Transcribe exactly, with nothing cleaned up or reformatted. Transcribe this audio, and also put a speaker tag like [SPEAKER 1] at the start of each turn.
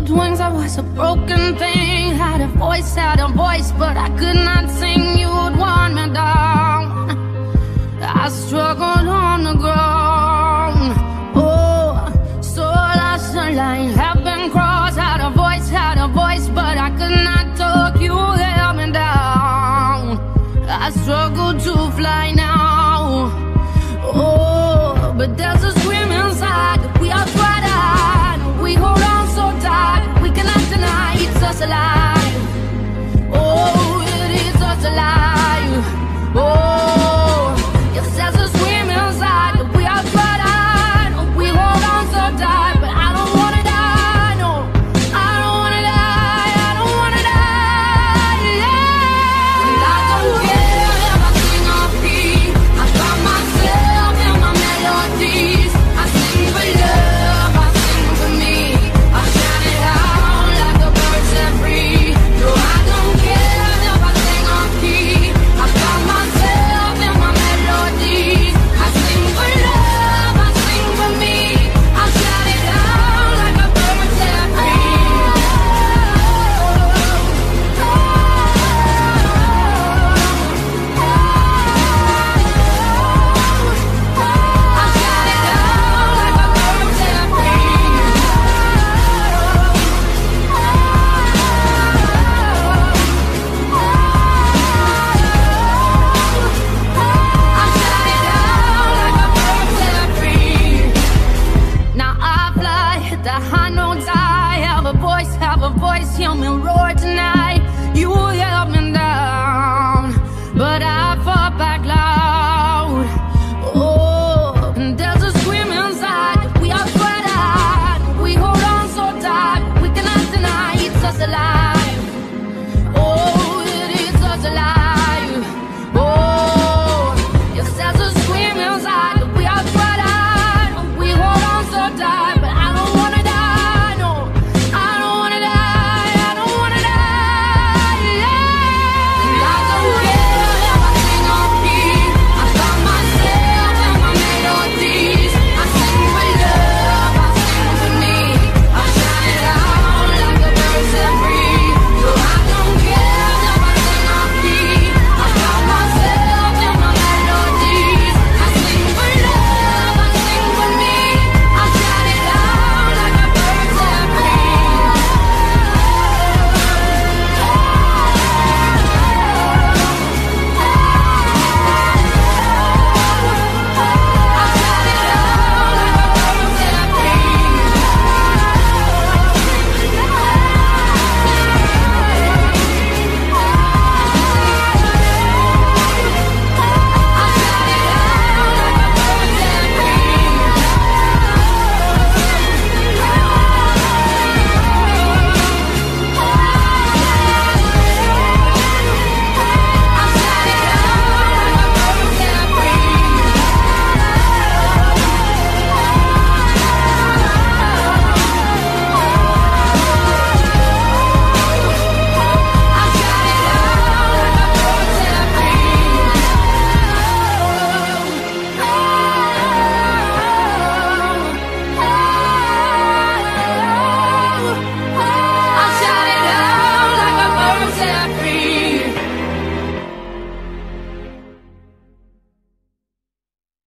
[SPEAKER 1] with wings, I was a broken thing. Had a voice, had a voice, but I could not sing. You would want me down. I struggled on the ground. Oh, so lost the line, have been crossed. Had a voice, had a voice, but I could not talk. You held me down. I struggle to fly now. Oh, but there's a scream inside. We are tried out. We hold on so tight. We cannot deny it's us alive. Oh, it is us alive. Oh, yes, there's a scream inside. We are tried out. We hold on so tight, but I don't wanna die. No, I don't wanna die. I don't wanna die. Yeah. And I don't care if I sing or speak. I find myself in my melodies. I sing for love, I sing for me. I shout it out like a bird set free. No, I don't care if I sing or speak. I find myself in my melodies. I sing for love, I sing for me. I shout it out like a bird set free. I shout it out like a bird set free. I shout it out like a bird set free. Now I fly, hit the high notes. I have a voice, have a voice, hear me roar tonight.